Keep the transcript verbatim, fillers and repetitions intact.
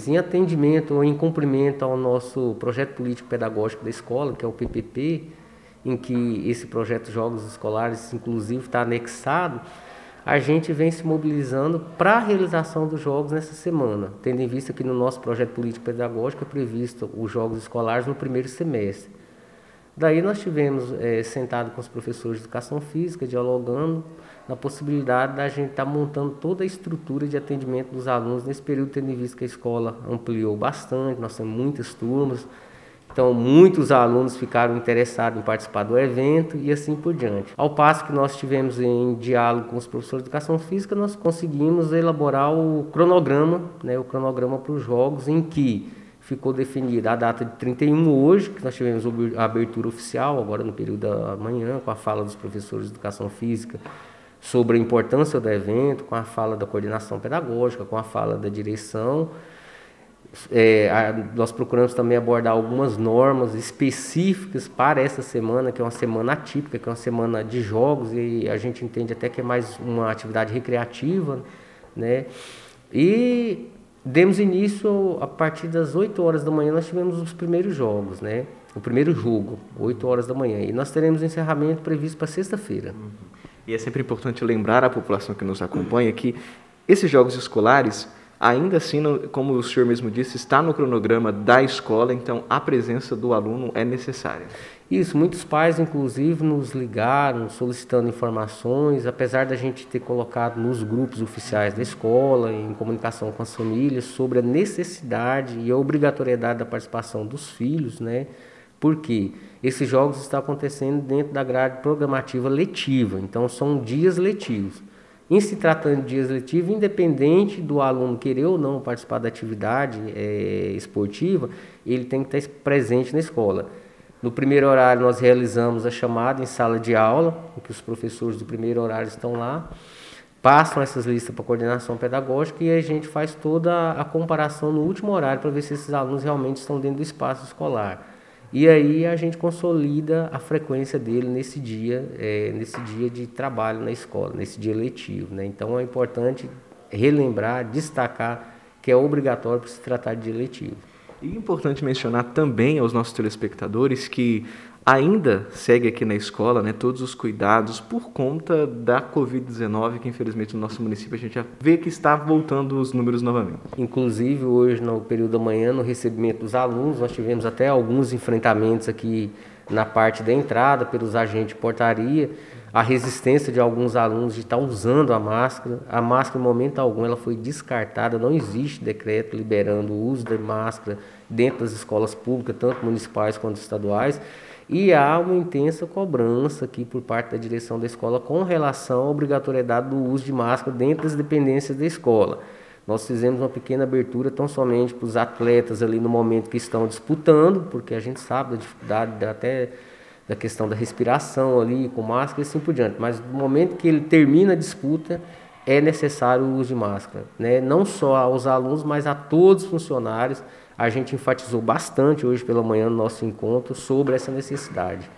Em atendimento ou em cumprimento ao nosso projeto político-pedagógico da escola, que é o P P P, em que esse projeto Jogos Escolares, inclusive, está anexado, a gente vem se mobilizando para a realização dos jogos nessa semana, tendo em vista que no nosso projeto político-pedagógico é previsto os jogos escolares no primeiro semestre. Daí nós tivemos é, sentado com os professores de educação física, dialogando na possibilidade da gente estar tá montando toda a estrutura de atendimento dos alunos nesse período, tendo em vista que a escola ampliou bastante, nós temos muitas turmas, então muitos alunos ficaram interessados em participar do evento e assim por diante. Ao passo que nós tivemos em diálogo com os professores de educação física, nós conseguimos elaborar o cronograma, né, o cronograma para os jogos, em que ficou definida a data de trinta e um hoje, que nós tivemos a abertura oficial, agora no período da manhã, com a fala dos professores de educação física sobre a importância do evento, com a fala da coordenação pedagógica, com a fala da direção. É, a, nós procuramos também abordar algumas normas específicas para essa semana, que é uma semana atípica, que é uma semana de jogos, e a gente entende até que é mais uma atividade recreativa, né? E demos início a partir das oito horas da manhã, nós tivemos os primeiros jogos, né? O primeiro jogo, oito horas da manhã. E nós teremos encerramento previsto para sexta-feira. Uhum. E é sempre importante lembrar à população que nos acompanha que esses jogos escolares, ainda assim, como o senhor mesmo disse, está no cronograma da escola, então a presença do aluno é necessária. Isso, muitos pais, inclusive, nos ligaram solicitando informações, apesar da gente ter colocado nos grupos oficiais da escola, em comunicação com as famílias, sobre a necessidade e a obrigatoriedade da participação dos filhos, né? Porque esses jogos estão acontecendo dentro da grade programativa letiva, então são dias letivos. Em se tratando de dias letivos, independente do aluno querer ou não participar da atividade é, esportiva, ele tem que estar presente na escola. No primeiro horário, nós realizamos a chamada em sala de aula, em que os professores do primeiro horário estão lá, passam essas listas para a coordenação pedagógica e a gente faz toda a comparação no último horário para ver se esses alunos realmente estão dentro do espaço escolar. E aí a gente consolida a frequência dele nesse dia, é, nesse dia de trabalho na escola, nesse dia letivo, né? Então é importante relembrar, destacar que é obrigatório para se tratar de dia letivo. E é importante mencionar também aos nossos telespectadores que ainda segue aqui na escola, né, todos os cuidados por conta da covid dezenove, que infelizmente no nosso município a gente já vê que está voltando os números novamente. Inclusive hoje no período da manhã, no recebimento dos alunos, nós tivemos até alguns enfrentamentos aqui na parte da entrada pelos agentes de portaria, a resistência de alguns alunos de estar usando a máscara. A máscara, em momento algum, ela foi descartada, não existe decreto liberando o uso da máscara dentro das escolas públicas, tanto municipais quanto estaduais, e há uma intensa cobrança aqui por parte da direção da escola com relação à obrigatoriedade do uso de máscara dentro das dependências da escola. Nós fizemos uma pequena abertura tão somente para os atletas ali no momento que estão disputando, porque a gente sabe da dificuldade até da questão da respiração ali com máscara e assim por diante, mas no momento que ele termina a disputa é necessário o uso de máscara, né? Não só aos alunos, mas a todos os funcionários. A gente enfatizou bastante hoje pela manhã no nosso encontro sobre essa necessidade.